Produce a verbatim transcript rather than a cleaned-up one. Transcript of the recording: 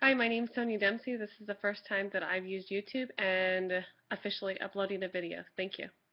Hi, my name is Sonya Dempsey. This is the first time that I've used YouTube and officially uploading a video. Thank you.